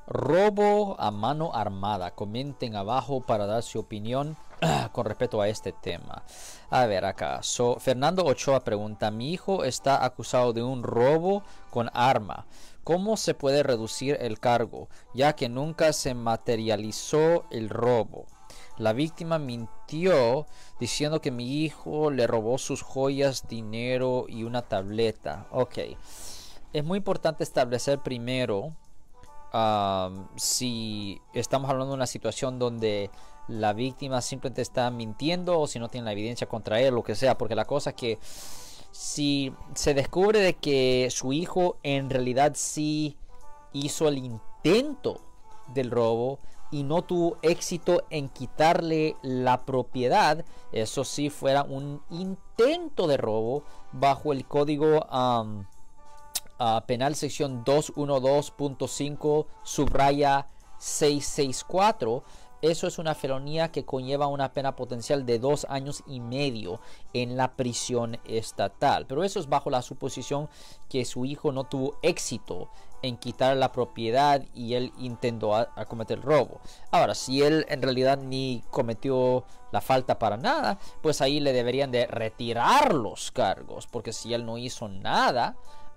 Robo a mano armada. Comenten abajo para dar su opinión con respecto a este tema. A ver acá. Fernando Ochoa pregunta: mi hijo está acusado de un robo con arma. ¿Cómo se puede reducir el cargo, ya que nunca se materializó el robo? La víctima mintió diciendo que mi hijo le robó sus joyas, dinero y una tableta. Ok. Es muy importante establecer primero si estamos hablando de una situación donde la víctima simplemente está mintiendo o si no tiene la evidencia contra él, lo que sea. Porque la cosa es que si se descubre de que su hijo en realidad sí hizo el intento del robo y no tuvo éxito en quitarle la propiedad, eso sí fuera un intento de robo bajo el código penal sección 212.5 subraya 664. Eso es una felonía que conlleva una pena potencial de 2 años y medio en la prisión estatal. Pero eso es bajo la suposición que su hijo no tuvo éxito en quitar la propiedad y él intentó a cometer el robo. Ahora, si él en realidad ni cometió la falta para nada, pues ahí le deberían de retirar los cargos. Porque si él no hizo nada,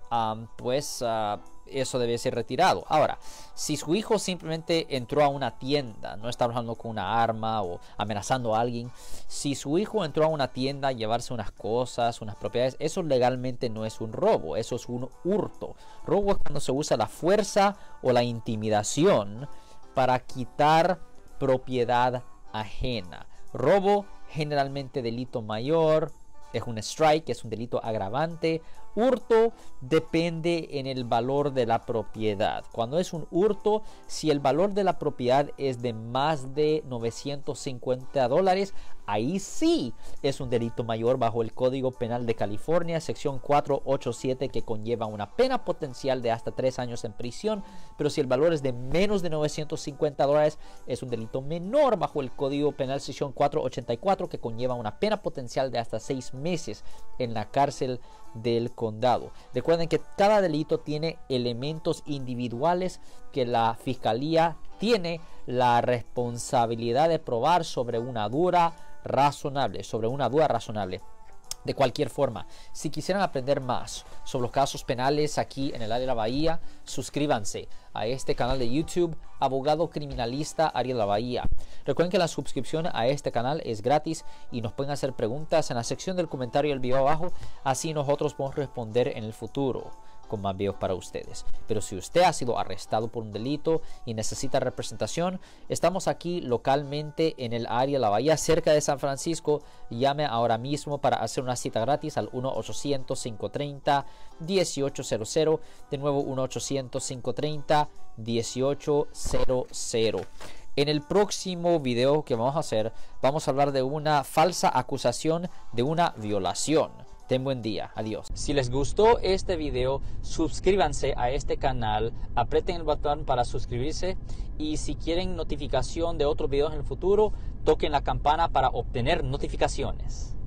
eso debe ser retirado. Ahora, si su hijo simplemente entró a una tienda, no está hablando con una arma o amenazando a alguien, si su hijo entró a una tienda a llevarse unas cosas, unas propiedades, eso legalmente no es un robo, eso es un hurto. Robo es cuando se usa la fuerza o la intimidación para quitar propiedad ajena. Robo, generalmente delito mayor, es un strike, es un delito agravante. Hurto depende en el valor de la propiedad. Cuando es un hurto, si el valor de la propiedad es de más de $950, ahí sí es un delito mayor bajo el Código Penal de California, sección 487, que conlleva una pena potencial de hasta 3 años en prisión. Pero si el valor es de menos de $950, es un delito menor bajo el Código Penal, sección 484, que conlleva una pena potencial de hasta 6 meses en la cárcel del condado. Recuerden que cada delito tiene elementos individuales que la fiscalía tiene la responsabilidad de probar sobre una duda razonable. De cualquier forma, si quisieran aprender más sobre los casos penales aquí en el área de la Bahía, suscríbanse a este canal de YouTube, Abogado Criminalista Área de la Bahía. Recuerden que la suscripción a este canal es gratis y nos pueden hacer preguntas en la sección del comentario del video abajo, así nosotros podemos responder en el futuro con más videos para ustedes. Pero si usted ha sido arrestado por un delito y necesita representación, estamos aquí localmente en el área de la Bahía, cerca de San Francisco. Llame ahora mismo para hacer una cita gratis al 1-800-530-1800. De nuevo, 1-800-530-1800. En el próximo video que vamos a hacer, vamos a hablar de una falsa acusación de una violación. Ten buen día. Adiós. Si les gustó este video, suscríbanse a este canal, aprieten el botón para suscribirse y si quieren notificación de otros videos en el futuro, toquen la campana para obtener notificaciones.